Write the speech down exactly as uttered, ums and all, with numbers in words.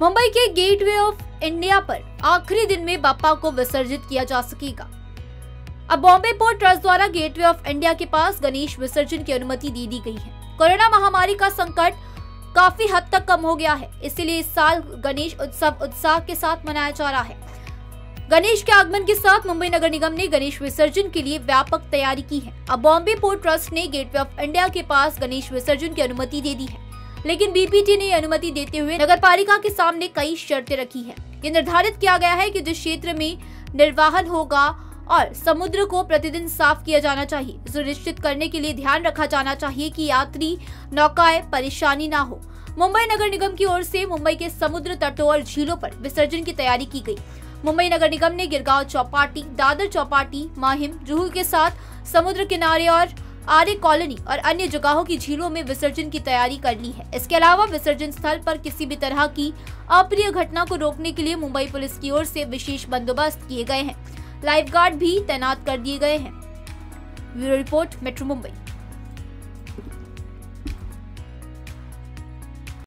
मुंबई के gateway of India पर आखिरी दिन में बाप्पा को विसर्जित किया जा सकेगा। अब बॉम्बे पोर्ट ट्रस्ट द्वारा गेटवे ऑफ इंडिया के पास गणेश विसर्जन की अनुमति दे दी गई है। कोरोना महामारी का संकट काफी हद तक कम हो गया है, इसलिए इस साल गणेश उत्सव उत्साह के साथ मनाया जा रहा है। गणेश के आगमन के साथ मुंबई नगर निगम ने गणेश विसर्जन के लिए व्यापक तैयारी की है। अब बॉम्बे पोर्ट ट्रस्ट ने गेटवे ऑफ इंडिया के पास गणेश विसर्जन की अनुमति दे दी है, लेकिन बीपीटी ने अनुमति देते हुए नगरपालिका के सामने कई शर्तें रखी है। ये निर्धारित किया गया है कि जिस क्षेत्र में निर्वाहन होगा और समुद्र को प्रतिदिन साफ किया जाना चाहिए, सुनिश्चित करने के लिए ध्यान रखा जाना चाहिए कि यात्री नौकाएं परेशानी ना हो। मुंबई नगर निगम की ओर से मुंबई के समुद्र तटों और झीलों पर विसर्जन की तैयारी की गई। मुंबई नगर निगम ने गिरगांव चौपाटी, दादर चौपाटी, माहिम, जुहू के साथ समुद्र किनारे और आर्य कॉलोनी और अन्य जगहों की झीलों में विसर्जन की तैयारी कर ली है। इसके अलावा विसर्जन स्थल पर किसी भी तरह की अप्रिय घटना को रोकने के लिए मुंबई पुलिस की ओर से विशेष बंदोबस्त किए गए हैं। लाइफ गार्ड भी तैनात कर दिए गए हैं। Bureau report, metro Mumbai.